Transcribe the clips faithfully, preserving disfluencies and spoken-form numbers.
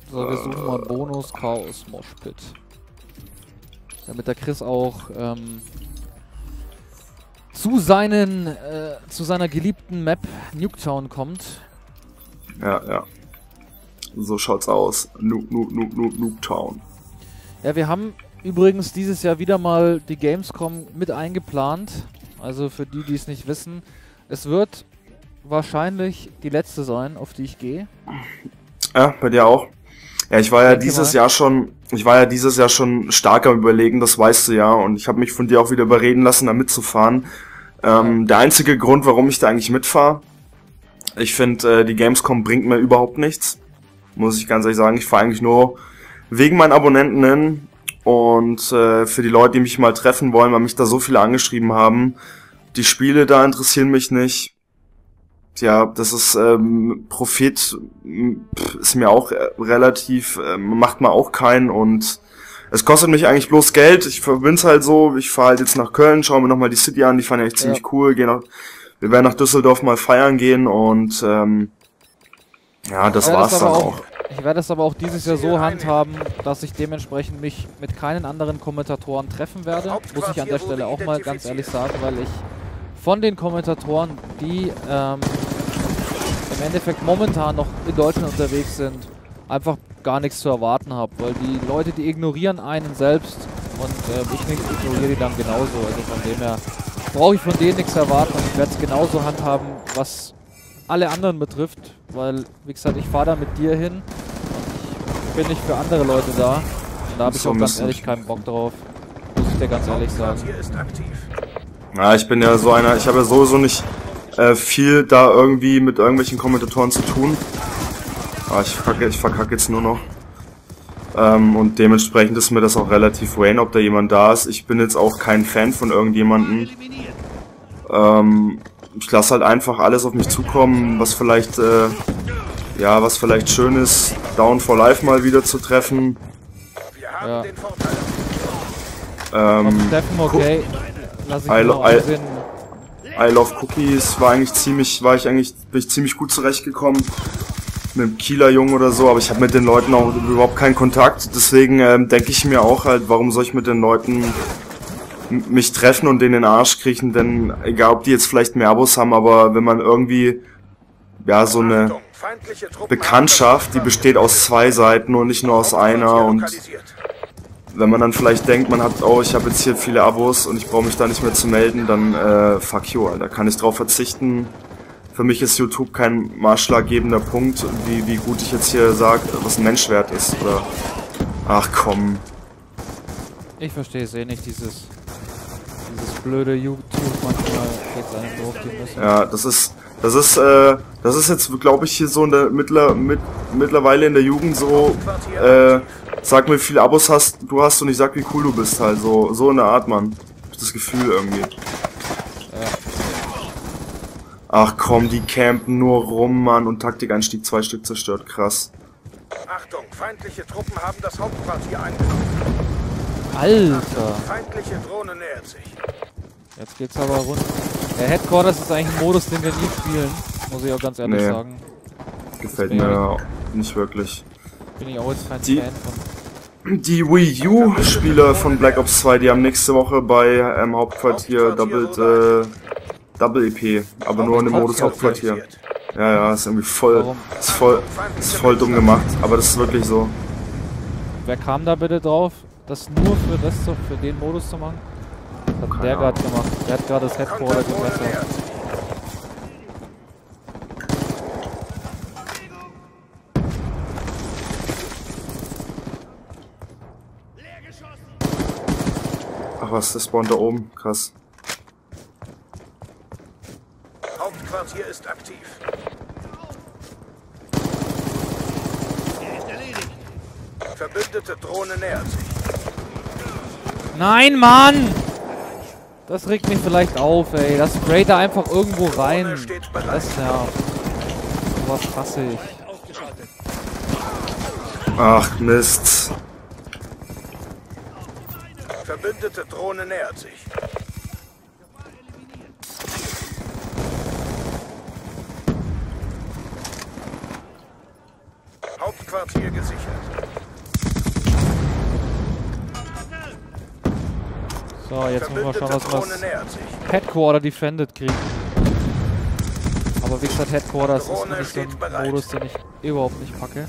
So, wir suchen mal Bonus Chaos Moshpit. Damit der Chris auch ähm, zu seinen, äh, zu seiner geliebten Map Nuketown kommt. Ja, ja. So schaut's aus. Nuke, Nuke, Nuke, Nuke, Nuketown. Ja, wir haben übrigens dieses Jahr wieder mal die Gamescom mit eingeplant. Also für die, die es nicht wissen. Es wird wahrscheinlich die letzte sein, auf die ich gehe. Ja, bei dir auch. Ja, ich war ja dieses Jahr schon, ich war ja dieses Jahr schon stark am Überlegen, das weißt du ja. Und ich habe mich von dir auch wieder überreden lassen, da mitzufahren. Ähm, der einzige Grund, warum ich da eigentlich mitfahre, ich finde, äh, die Gamescom bringt mir überhaupt nichts. Muss ich ganz ehrlich sagen, ich fahre eigentlich nur wegen meinen Abonnenten hin und äh, für die Leute, die mich mal treffen wollen, weil mich da so viele angeschrieben haben. Die Spiele da interessieren mich nicht. Ja, das ist ähm, Profit ist mir auch äh, relativ, äh, macht mir auch keinen und es kostet mich eigentlich bloß Geld. Ich verbind's halt so, ich fahre halt jetzt nach Köln, schaue mir nochmal die City an, die fand ich echt ziemlich ja. cool. Geh nach, wir werden nach Düsseldorf mal feiern gehen und ähm, ja, das war's dann auch. auch. Ich werde es aber auch dieses Jahr so handhaben, dass ich dementsprechend mich mit keinen anderen Kommentatoren treffen werde. Muss ich an der Stelle auch mal ganz ehrlich sagen, weil ich von den Kommentatoren, die ähm, im Endeffekt momentan noch in Deutschland unterwegs sind, einfach gar nichts zu erwarten habe, weil die Leute, die ignorieren einen selbst und äh, ich nicht ignoriere die dann genauso. Also von dem her brauche ich von denen nichts erwarten und ich werde es genauso handhaben, was alle anderen betrifft, weil, wie gesagt, ich fahre da mit dir hin und ich bin nicht für andere Leute da und da habe ich auch ganz ehrlich keinen Bock drauf, muss ich dir ganz ehrlich sagen. Ja, ich bin ja so einer, ich habe ja sowieso nicht äh, viel da irgendwie mit irgendwelchen Kommentatoren zu tun. Aber ich verkacke, ich verkacke jetzt nur noch. Ähm, und dementsprechend ist mir das auch relativ Wayne, ob da jemand da ist. Ich bin jetzt auch kein Fan von irgendjemandem. Ähm, ich lasse halt einfach alles auf mich zukommen, was vielleicht, äh, ja, was vielleicht schön ist, Down for Life mal wieder zu treffen. Ja. Ähm, Treffen, okay. Lass ich I, noch I, ansehen. I Love Cookies war eigentlich ziemlich, war ich eigentlich, bin ich ziemlich gut zurechtgekommen. Mit dem Kieler Jungen oder so, aber ich habe mit den Leuten auch überhaupt keinen Kontakt. Deswegen ähm, denke ich mir auch halt, warum soll ich mit den Leuten mich treffen und denen in den Arsch kriechen, denn egal ob die jetzt vielleicht mehr Abos haben, aber wenn man irgendwie, ja, so eine Bekanntschaft, die besteht aus zwei Seiten und nicht nur aus einer und wenn man dann vielleicht denkt, man hat, oh, ich habe jetzt hier viele Abos und ich brauche mich da nicht mehr zu melden, dann äh, fuck you, Alter, kann ich drauf verzichten. Für mich ist YouTube kein maßschlaggebender Punkt, wie, wie gut ich jetzt hier sage, was ein Mensch wert ist, oder? Ach komm. Ich verstehe es eh nicht, dieses, dieses blöde YouTube manchmal jetzt einem drauf die müssen. Ja, das ist, das ist, äh, das ist jetzt, glaube ich, hier so in der, mittler, mit, mittlerweile in der Jugend so, äh, sag mir, wie viele Abos hast du hast und ich sag, wie cool du bist, halt, so, so in der Art, Mann. Ich hab das Gefühl irgendwie. Ja. Ach komm, die campen nur rum, Mann, und Taktikeinstieg zwei Stück zerstört, krass. Achtung, feindliche Truppen haben das Hauptquartier eingenommen. Alter! Feindliche Drohne nähert sich. Jetzt geht's aber rund. Der Headquarters ist eigentlich ein Modus, den wir nie spielen, muss ich auch ganz ehrlich Nee. sagen. Gefällt mir nicht wirklich. Bin ich auch jetzt kein Die- Fan von. Die Wii U-Spieler von Black Ops zwei, die haben nächste Woche bei ähm, Hauptquartier Double, äh, Double E P, aber nur in dem Modus Hauptquartier. Ja, ja, ist irgendwie voll, Warum? ist voll, ist voll dumm gemacht, aber das ist wirklich so. Wer kam da bitte drauf, das nur für das zu, für den Modus zu machen? Das hat der Ahnung. gerade gemacht. Der hat gerade das Headquarter gebessert. Ach was, der spawnt da oben, krass. Hauptquartier ist aktiv. Verbündete Drohne nähert sich. Nein, Mann! Das regt mich vielleicht auf, ey. Das sprayt da einfach irgendwo rein. Drohne steht bereit. Das nervt. Sowas hasse ich. Ach Mist. Verbündete Drohne nähert sich. Hauptquartier gesichert. So, jetzt müssen wir schauen, dass wir Drohne das nähert sich. Headquarter defended kriegen. Aber wie gesagt, Headquarters ist Drohne nämlich so steht ein bereit. Modus, den ich überhaupt nicht packe.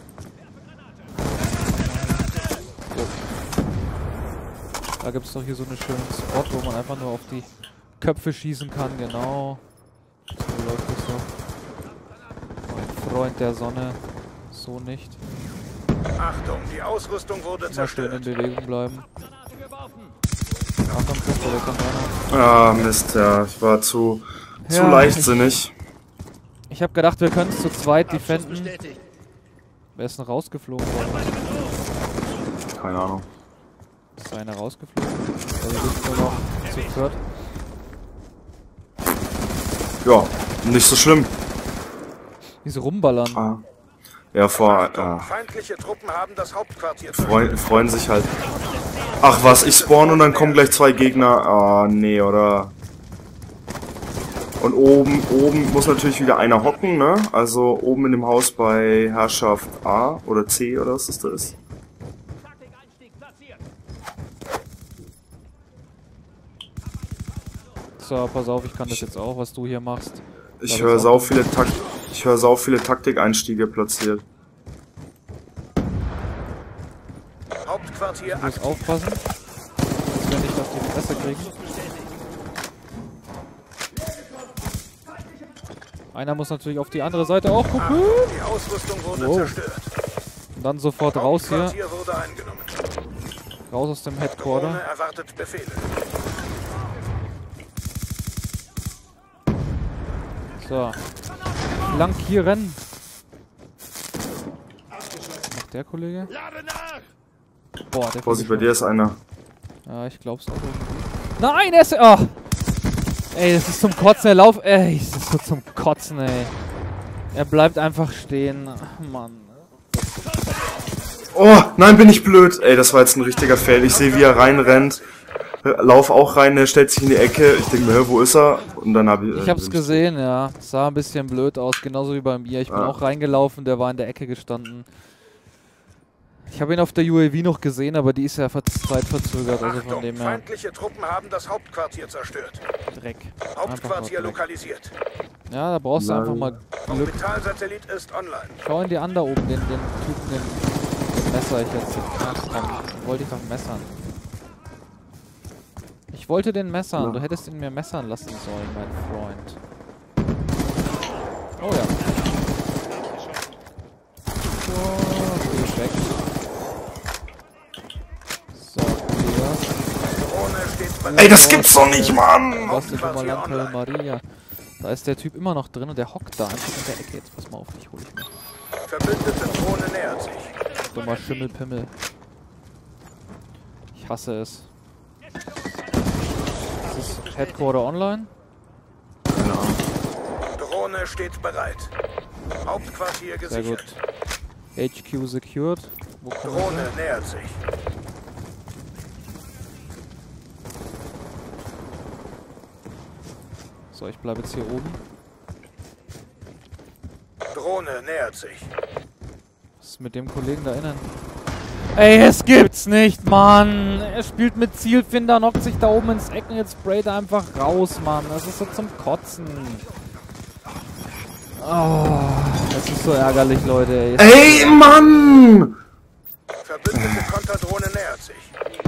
Da gibt es doch hier so einen schönen Spot, wo man einfach nur auf die Köpfe schießen kann, genau. So läuft es so. Mein Freund der Sonne, so nicht. Achtung, die Ausrüstung wurde Immer schön zerstört. in Bewegung bleiben. Achtung, Pistole, kommt einer. Ah, Mist, ja. Ich war zu, zu Ja, leichtsinnig. Ich habe gedacht, wir können es zu zweit defenden. Wer ist denn rausgeflogen worden? Keine Ahnung. Ist einer rausgeflogen? Also wir sind nur noch zu viert. Ja, nicht so schlimm. Wie sie rumballern. Ah. Ja, vor... Achtung, Äh, feindliche Truppen haben das Hauptquartier freuen, freuen sich halt. Ach was, ich spawn und dann kommen gleich zwei Gegner. Ah, nee, oder... Und oben, oben muss natürlich wieder einer hocken, ne? Also oben in dem Haus bei Herrschaft A oder C oder was das da ist. So, pass auf, ich kann das jetzt auch, was du hier machst. Ich Da höre ist sau auch- viele Takt, ich höre sau viele Taktikeinstiege platziert. Hauptquartier Du musst aktiv. aufpassen, dass wir nicht auf die Fresse kriegen. Einer muss natürlich auf die andere Seite auch gucken. Achtung, die Ausrüstung wurde Wow. zerstört. Und dann sofort raus hier. Hauptquartier wurde eingenommen. Raus aus dem Drohne Headquarter. erwartet Befehle. So. Flankieren. Was macht der Kollege? Boah, der Vorsicht, bei dir ist einer. Ja, ich glaub's auch irgendwie. Nein, er ist... Oh. Ey, das ist zum Kotzen, der Lauf... Ey, das ist so zum Kotzen, ey. Er bleibt einfach stehen. Ach, Mann. Oh, nein, bin ich blöd. Ey, das war jetzt ein richtiger Fail. Ich sehe, wie er reinrennt. Lauf auch rein, er stellt sich in die Ecke. Ich denke mir, hä, wo ist er? Und dann habe ich... Ich hab's gesehen, ja. Sah ein bisschen blöd aus, genauso wie bei mir. Ich bin Ah. auch reingelaufen, der war in der Ecke gestanden. Ich habe ihn auf der U A V noch gesehen, aber die ist ja ver zeitverzögert, also von Achtung, dem her feindliche Truppen haben das Hauptquartier zerstört. Dreck. Einfach Hauptquartier nur Dreck. lokalisiert. Ja, da brauchst du Nein. einfach mal Glück. Orbitalsatellit ist online. Schau ihn dir an da oben, den, den Typen, den, den Messer ich jetzt. Ach komm, den wollte ich doch messern. Ich wollte den messern, Ja. du hättest ihn mir messern lassen sollen, mein Freund. Oh ja. So, geh ich weg. So, Elias. Drohne steht bereit. Ey, das gibt's doch nicht, Mann! Was ist Hauptquartier Malante online. Maria? Da ist der Typ immer noch drin und der hockt da einfach in der Ecke. Jetzt pass mal auf, dich hol ich mir. Verbündete Drohne nähert sich. Dummer Schimmelpimmel. Ich hasse es. Das ist Headquarter online. Keine Ahnung. Drohne steht bereit. Hauptquartier Sehr gut. gesichert. H Q secured. Wo kommen wir Drohne hin? nähert sich. So, ich bleibe jetzt hier oben. Drohne nähert sich. Was ist mit dem Kollegen da innen? Ey, es gibt's nicht, Mann! Er spielt mit Zielfinder, knockt sich da oben ins Ecken, jetzt sprayt er einfach raus, Mann. Das ist so zum Kotzen. Oh, das ist so ärgerlich, Leute. Ey. Ey, Mann! Verbündete Konterdrohne nähert sich.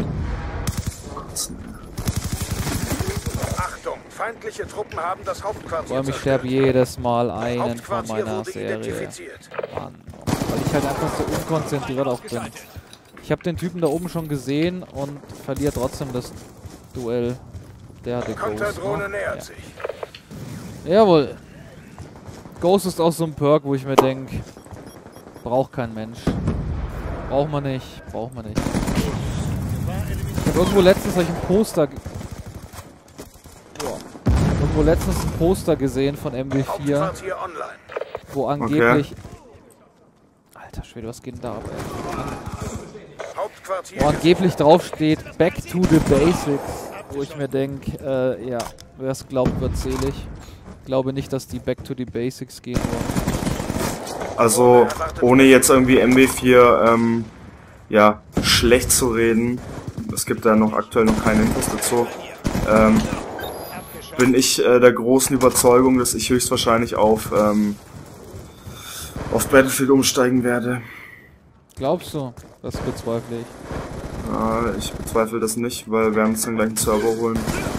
Achtung, feindliche Truppen haben das Vor Hauptquartier allem, ich sterbe jedes Mal einen von Hauptquartier meiner wurde Serie. identifiziert. Mann, weil ich halt einfach so unkonzentriert auch bin. Ich habe den Typen da oben schon gesehen und verliere trotzdem das Duell. Der hat den Ghost, Konterdrohne ne? nähert Ja. sich. Jawohl. Ghost ist auch so ein Perk, wo ich mir denke, braucht kein Mensch. Braucht man nicht, braucht man nicht. Ich habe irgendwo letztens hab ich ein Poster... ge- Boah. Irgendwo letztens ein Poster gesehen von M W vier, Hauptquartier online. wo angeblich... Alter Schwede, was geht denn da ab, ey? Hauptquartier Wo angeblich draufsteht, back to the basics. Wo ich mir denke, äh, ja, wer es glaubt, wird selig. Ich glaube nicht, dass die back to the basics gehen wollen. Also, ohne jetzt irgendwie M W vier, ähm, ja, schlecht zu reden, es gibt da noch aktuell noch keine Infos dazu, ähm, bin ich äh, der großen Überzeugung, dass ich höchstwahrscheinlich auf, ähm, auf Battlefield umsteigen werde. Glaubst du? Das bezweifle ich. Ja, ich bezweifle das nicht, weil wir werden uns dann gleich einen Server holen.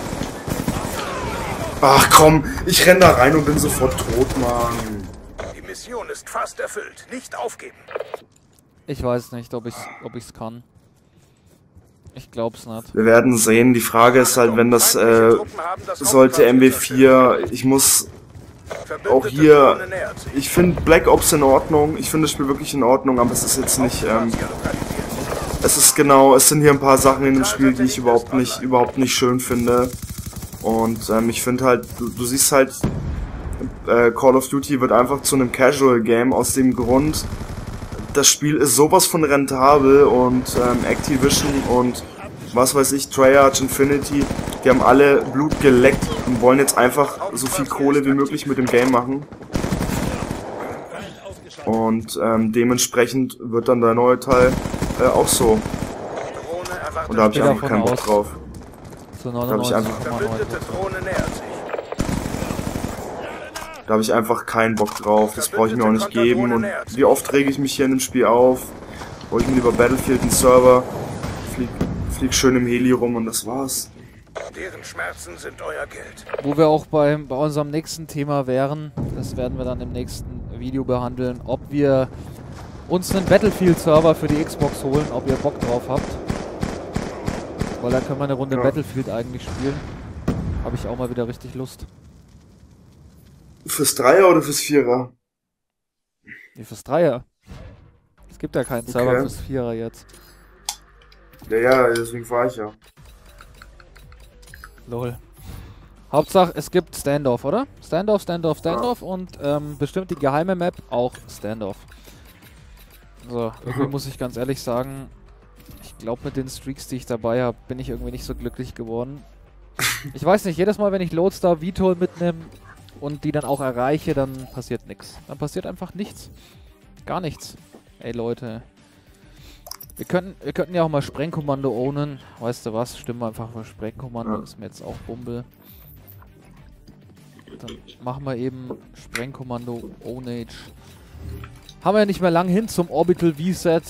Ach komm, ich renn da rein und bin sofort tot, Mann. Die Mission ist fast erfüllt. Nicht aufgeben. Ich weiß nicht, ob ich ob ich's kann. Ich glaub's nicht. Wir werden sehen. Die Frage ist halt, wenn das, äh, sollte M W vier, ich muss auch hier, ich finde Black Ops in Ordnung, ich finde das Spiel wirklich in Ordnung, aber es ist jetzt nicht, ähm, es ist genau, es sind hier ein paar Sachen in dem Spiel, die ich überhaupt nicht, überhaupt nicht schön finde. Und ähm, ich finde halt, du, du siehst halt, äh, Call of Duty wird einfach zu einem Casual Game aus dem Grund, das Spiel ist sowas von rentabel und ähm, Activision und was weiß ich, Treyarch, Infinity, die haben alle Blut geleckt und wollen jetzt einfach so viel Kohle wie möglich mit dem Game machen. Und ähm, dementsprechend wird dann der neue Teil äh, auch so. Und da habe ich einfach keinen Bock drauf. Zu Da habe ich einfach, da habe ich einfach keinen Bock drauf. Das brauche ich mir auch nicht geben. Und wie oft rege ich mich hier in dem Spiel auf? Hol ich mir lieber Battlefield einen Server, flieg, flieg schön im Heli rum und das war's. Deren Schmerzen sind euer Geld. Wo wir auch beim, bei unserem nächsten Thema wären, das werden wir dann im nächsten Video behandeln, ob wir uns einen Battlefield-Server für die Xbox holen, ob ihr Bock drauf habt. Weil da können wir eine Runde ja. Battlefield eigentlich spielen. Habe ich auch mal wieder richtig Lust. Fürs Dreier oder fürs Vierer? Nee, fürs Dreier. Es gibt ja keinen Server okay. fürs Vierer jetzt. Ja, ja, deswegen fahre ich ja. Lol. Hauptsache, es gibt Standoff, oder? Standoff, Standoff, Standoff ja. und ähm, bestimmt die geheime Map auch Standoff. So, irgendwie muss ich ganz ehrlich sagen, ich glaube mit den Streaks, die ich dabei habe, bin ich irgendwie nicht so glücklich geworden. Ich weiß nicht, jedes Mal, wenn ich Lodestar V TOL mitnehme und die dann auch erreiche, dann passiert nichts. Dann passiert einfach nichts. Gar nichts. Ey Leute. Wir könnten, wir könnten ja auch mal Sprengkommando ownen. Weißt du was? Stimmen wir einfach mal Sprengkommando. Ja. Ist mir jetzt auch Bumble. Dann machen wir eben Sprengkommando Ownage. Haben wir ja nicht mehr lang hin zum Orbital V-Set.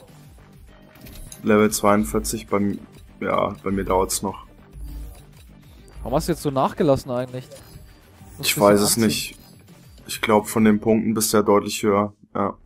Level zweiundvierzig, bei, ja, bei mir dauert's noch. Warum hast du jetzt so nachgelassen eigentlich? Was ich weiß es nicht. Ich glaube, von den Punkten bist du ja deutlich höher. Ja.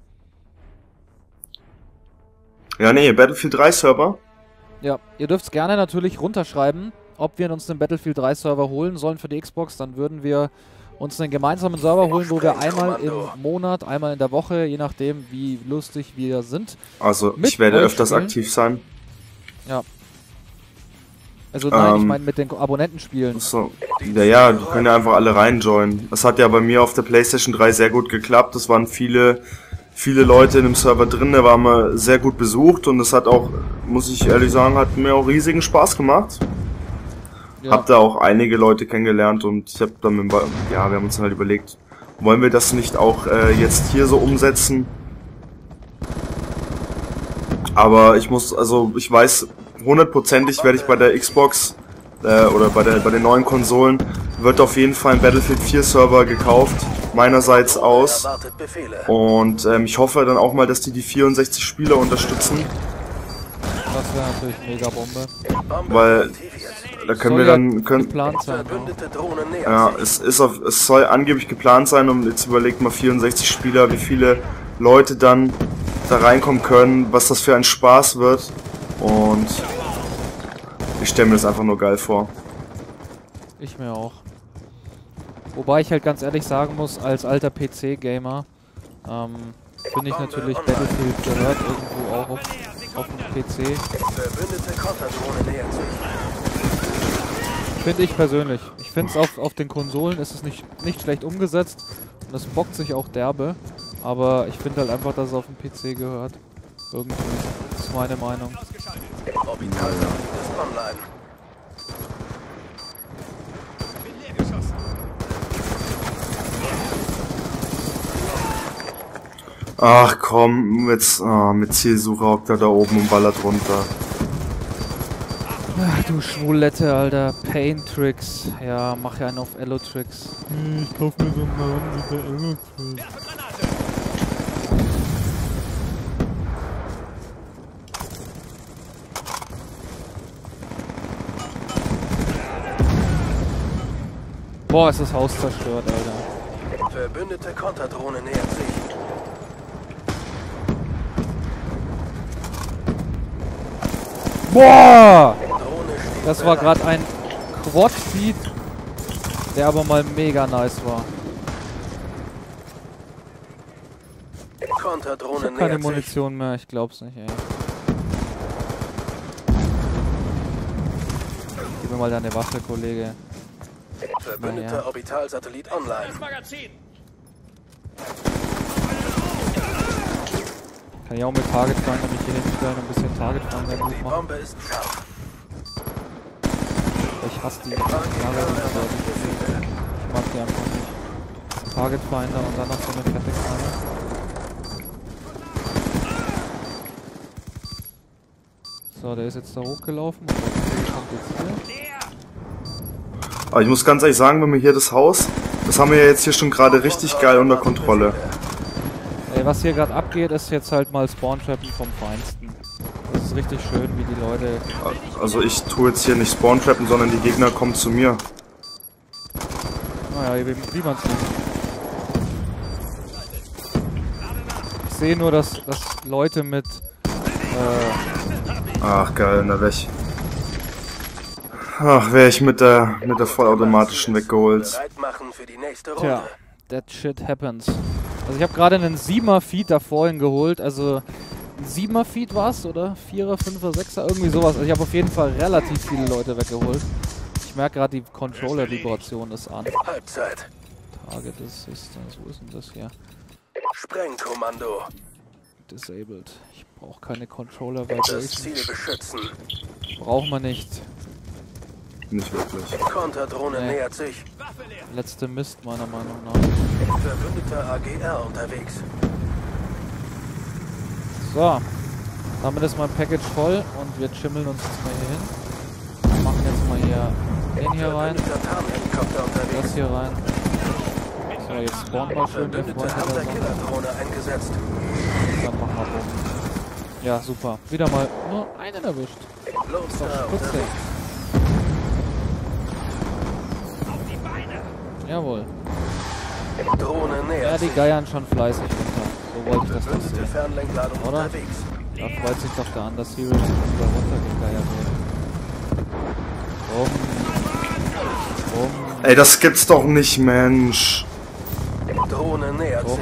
Ja, nee, Battlefield drei Server. Ja, ihr dürft es gerne natürlich runterschreiben, ob wir uns einen Battlefield drei Server holen sollen für die Xbox. Dann würden wir uns einen gemeinsamen Server holen, wo wir einmal im Monat, einmal in der Woche, je nachdem wie lustig wir sind. Also ich werde öfters spielen. aktiv sein. Ja. Also nein, ähm, ich meine mit den Abonnenten spielen. So. Ja, ja, die können ja einfach alle reinjoinen. Das hat ja bei mir auf der PlayStation drei sehr gut geklappt. Es waren viele, viele Leute in dem Server drin, der war mal sehr gut besucht und es hat auch, muss ich ehrlich sagen, hat mir auch riesigen Spaß gemacht. Ja. Hab da auch einige Leute kennengelernt und ich hab dann mit, ja, wir haben uns halt überlegt, wollen wir das nicht auch äh, jetzt hier so umsetzen? Aber ich muss, also ich weiß, hundertprozentig werde ich bei der Xbox äh, oder bei der bei den neuen Konsolen wird auf jeden Fall ein Battlefield vier Server gekauft, meinerseits aus. Und ähm, ich hoffe dann auch mal, dass die die vierundsechzig Spieler unterstützen. Das wäre natürlich mega Bombe. Weil da können soll wir dann ja können geplant sein, ja, es ist auf, es soll angeblich geplant sein und jetzt überlegt mal vierundsechzig Spieler, wie viele Leute dann da reinkommen können, was das für ein Spaß wird und ich stelle mir das einfach nur geil vor. Ich mir auch. Wobei ich halt ganz ehrlich sagen muss, als alter P C-Gamer ähm, finde ich natürlich Battlefield gehört irgendwo auch auf, auf dem P C. Finde ich persönlich. Ich finde es auf, auf den Konsolen ist es nicht, nicht schlecht umgesetzt und es bockt sich auch derbe. Aber ich finde halt einfach, dass es auf dem P C gehört. Irgendwie. Das ist meine Meinung. Ach komm, jetzt oh, mit Zielsuche hockt er da oben und ballert runter. Ach du Schwulette, Alter. Pain Tricks. Ja, mach ja einen auf Elo-Tricks. Hm, ich kauf mir so einen Namen, der Elo-Tricks. Boah, ist das Haus zerstört, Alter. Verbündete Konterdrohne nähert sich. Boah! Drohne steht Das war bereit. gerade ein Quad-Feed, der aber mal mega nice war. Ich Konterdrohne hab keine nähert sich. Munition mehr, ich glaub's nicht, ey. Gib mir mal deine Waffe, Kollege. Verbündeter Naja. Orbitalsatellit online. Kann ich auch mit Target Finder mich hier hinstellen und ein bisschen Target Finder Die gut machen. Bombe ist scharf. Ich hasse die Target Finder. Ich mag die einfach nicht. Target Finder und dann noch so eine fette Knarre. So, der ist jetzt da hochgelaufen. Und der kommt jetzt hier. Aber ich muss ganz ehrlich sagen, wenn wir hier das Haus, das haben wir ja jetzt hier schon gerade richtig geil unter Kontrolle. Ey, was hier gerade abgeht, ist jetzt halt mal Spawn-Trappen vom Feinsten. Das ist richtig schön, wie die Leute... Also ich tue jetzt hier nicht Spawn-Trappen, sondern die Gegner kommen zu mir. Naja, wie, wie man es sieht. Ich sehe nur, dass, dass Leute mit... Äh, Ach geil, na weg. Ach, wäre ich mit der mit der vollautomatischen weggeholt. Bereit machen für die nächste Runde. tja, that shit happens. Also ich habe gerade einen siebener Feed da vorhin geholt, also ein siebener Feed war's, oder? Vierer, Fünfer, Sechser, irgendwie sowas. Also ich habe auf jeden Fall relativ viele Leute weggeholt. Ich merke gerade, die Controller-Vibration ist an. Halbzeit. Target Assistance, wo ist denn das hier? Sprengkommando. Disabled. Ich brauche keine Controller Das Vibration. Ziel beschützen. Braucht man nicht. Nicht wirklich. Konterdrohne Nee. nähert sich. Letzte Mist meiner Meinung nach. Verbündeter A G R unterwegs. So. Damit ist mein Package voll und wir chimmeln uns jetzt mal hier hin. Wir machen jetzt mal hier den hier rein. Verbündeter Tarnhelikopter Das unterwegs. hier rein. So, jetzt spawnen wir schön, ihr Verbündete Freunde der Sonne. Hunter-Killer-Drohne eingesetzt. Dann machen wir rum. Ja, super. Wieder mal nur einen erwischt. Los Ist doch da spitze. unterwegs. Jawohl. Drohne Ja, nähert die sich. geiern schon fleißig runter. So wollte ich das doch Verbündete sehen. Fernlenkladung Oder? unterwegs. Da freut sich doch der Underserial, dass wieder runtergegeiert wird. Rum. Rum. Ey, das gibt's doch nicht, Mensch. Drohne nähert Rum. sich.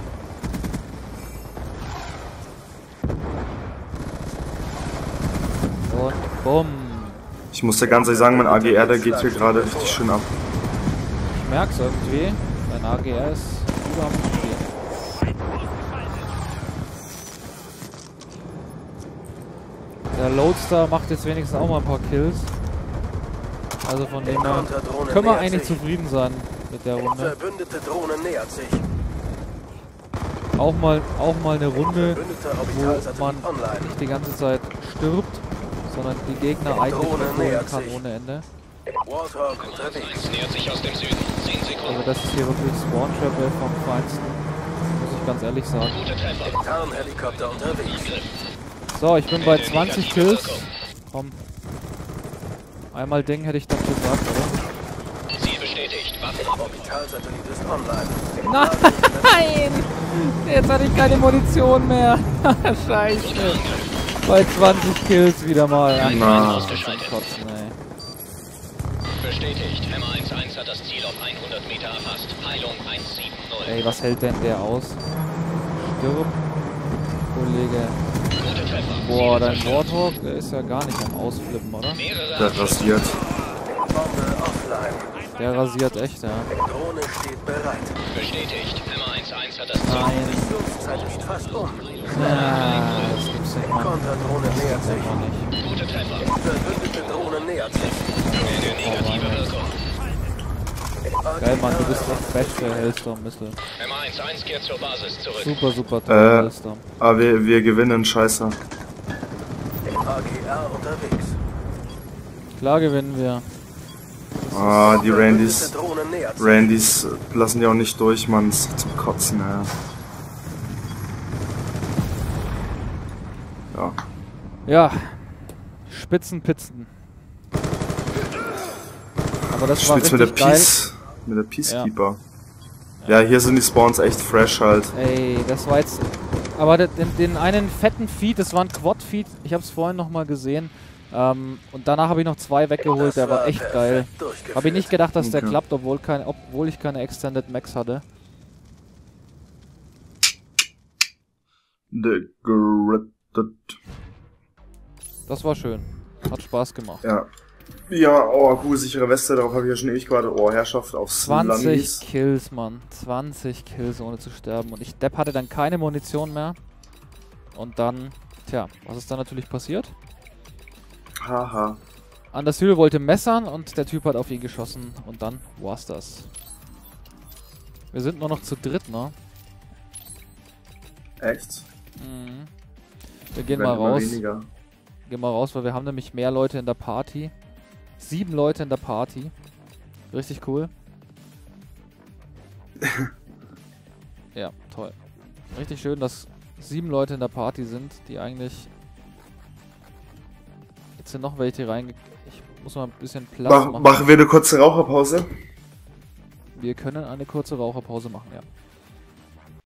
Und bumm. Ich muss dir ganz ehrlich sagen, mein A G R, der geht hier gerade richtig schön ab. Ich merk's irgendwie. Mein A G R ist über am Spiel. Der Loadstar macht jetzt wenigstens auch mal ein paar Kills. Also von dem her Konterdrohne können wir nähert eigentlich sich. zufrieden sein mit der Runde. Verbündete Drohne nähert sich. Auch mal, auch mal eine Runde, Verbündeter wo man Orbitalsatellit online. nicht die ganze Zeit stirbt, sondern die Gegner eigentlich Drohne verfolgen nähert kann sich. ohne Ende. Warthog unterwegs. Nähert sich aus dem Süden. zehn Sekunden. Also das ist hier wirklich Spawn-Travel vom Feinsten, muss ich ganz ehrlich sagen. Gute Treffer. Tarnhelikopter unterwegs. So, ich bin bei zwanzig Kills. Komm. Einmal Ding hätte ich doch gesagt, oder? Ziel bestätigt. Waffen. Orbitalsatellit ist online. Nein! Jetzt hatte ich keine Munition mehr. Scheiße. Bei zwanzig Kills wieder mal. Ach, Na. das ist zum Kotzen, ey. Bestätigt. Hammer eins eins hat das Ziel auf hundert Meter erfasst. Heilung eins sieben null. Ey, was hält denn der aus? Stirb. Kollege. Gute Treffer. Boah, dein Warthog, der ist ja gar nicht am Ausflippen, oder? Mehrere Der rasiert. Bombe offline. Der rasiert echt, ja. Drohne steht bereit. Bestätigt. Hammer eins eins hat das Ziel. Nein. Missionszeit ist fast um. Ah, das gibt's nicht, Mann. Konterdrohne nähert sich. Einfach nicht. Gute Treffer. Verbündete Drohne nähert sich. Eine negative Wirkung. Geil, Mann, du bist echt beste Hellstorm-Missile. M eins eins kehrt zur Basis zurück. Super, super toll, Äh, Hellstorm. aber wir, wir gewinnen, scheiße. A G R unterwegs. Klar gewinnen wir. Ah, die Randys. Verbündete Drohnen nähert sich. Randys lassen die auch nicht durch, Mann. Das ist zum Kotzen, ja. Ja. Ja, Spitzenpizzen. Aber das war Spielst mit der richtig geil. Peace, mit der Peacekeeper. Ja. Ja, hier sind die Spawns echt fresh halt. Ey, das war jetzt... Aber den, den, den einen fetten Feed, das war ein Quad-Feed, ich habe es vorhin nochmal gesehen. Ähm, und danach habe ich noch zwei weggeholt, der war echt geil. Habe ich nicht gedacht, dass der Okay. klappt, obwohl, kein, obwohl ich keine Extended Max hatte. The Gritted. Das war schön. Hat Spaß gemacht. Ja. Ja, oh, kugelsichere Weste, darauf habe ich ja schon ewig gewartet. Oh, Herrschaft auf zwanzig Slummies. Kills, Mann. zwanzig Kills ohne zu sterben. Und ich Depp hatte dann keine Munition mehr. Und dann, tja, was ist dann natürlich passiert? Haha. Andersyl wollte messern und der Typ hat auf ihn geschossen. Und dann war's das. Wir sind nur noch zu dritt, ne? Echt? Mhm. Wir gehen Werden mal immer raus. weniger. Gehen mal raus, weil wir haben nämlich mehr Leute in der Party. Sieben Leute in der Party. Richtig cool. Ja, toll. Richtig schön, dass sieben Leute in der Party sind, die eigentlich... Jetzt sind noch welche reinge... Ich muss mal ein bisschen Platz Mach, machen. machen wir eine kurze Raucherpause? Wir können eine kurze Raucherpause machen, ja.